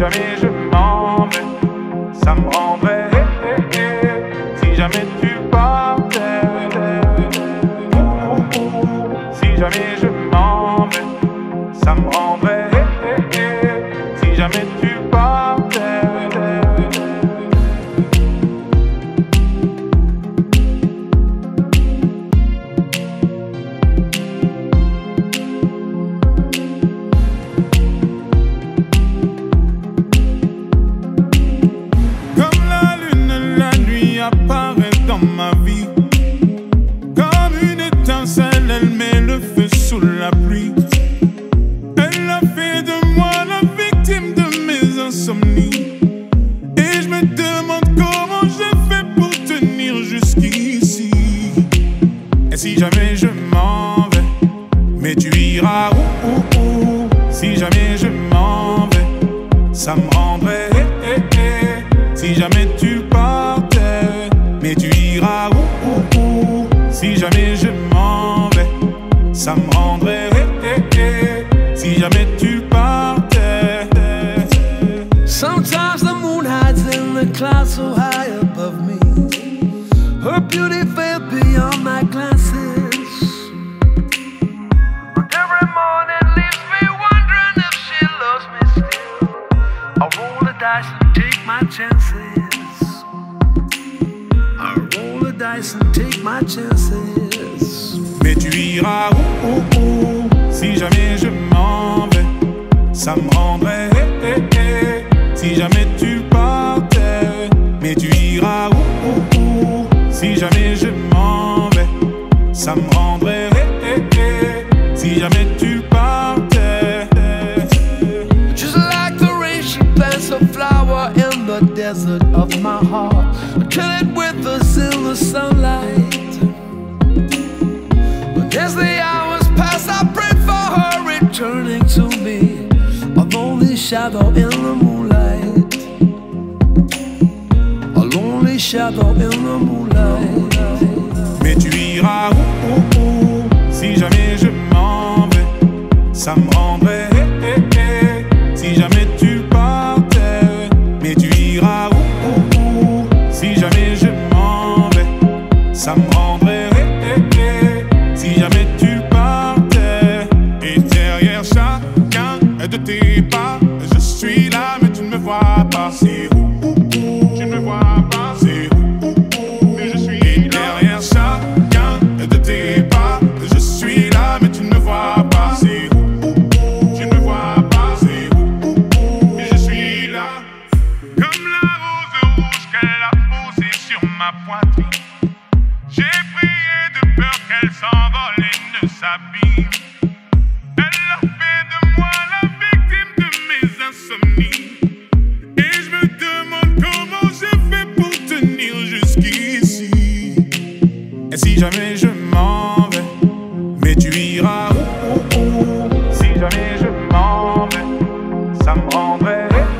jamais je m'en vais, ça me rendrait. Si jamais tu partais, si jamais je m'en vais, ça me rendrait. Si jamais tu partais. Apparaît dans ma vie comme une étincelle, elle met le feu sous la pluie. Elle a fait de moi la victime de mes insomnies. Et je me demande comment j'ai fait pour tenir jusqu'ici. Et si jamais je m'en vais, mais tu iras où? Si jamais je m'en vais, ça me rendrait. Si jamais tu partais, mais tu iras où? Si jamais je m'en vais, ça me rendrait. Si jamais tu partais. Sometimes the moon hides in the clouds so high above me. Her beauty fell beyond my glances. But every morning leaves me wondering if she loves me still. I roll the dice and take my chances. And take my chances. Mais tu iras où? Si jamais je m'en vais, ça me rendrait. Si jamais tu partais, mais tu iras où? Si jamais je m'en vais, ça me rendrait. Si jamais tu partais. Just like the rain, she plants a flower in the desert of my heart. Kill it with us in the sunlight. But as the hours pass, I pray for her returning to me. A lonely shadow in the moonlight. A lonely shadow in the moonlight. Mais tu iras où? Si jamais je m'en vais, ça me rendrait. Si jamais tu partais, mais tu iras où? Si jamais je m'en vais, ça me rendrait. Si jamais tu partais. Et derrière chacun de tes pas, je suis là mais tu ne me vois pas. C'est où? Tu ne me vois pas. C'est où? Mais je suis là. Et derrière chacun de tes pas, je suis là mais tu ne me vois pas. C'est où? Tu ne me vois pas. C'est où? Mais je suis là. Comme la rose rouge qu'elle a posée sur ma poitrine. J'ai prié de peur qu'elle s'envole et ne s'abîme. Elle a fait de moi la victime de mes insomnies. Et je me demande comment j'ai fait pour tenir jusqu'ici. Et si jamais je m'en vais, mais tu iras où? Si jamais je m'en vais, ça me rendrait.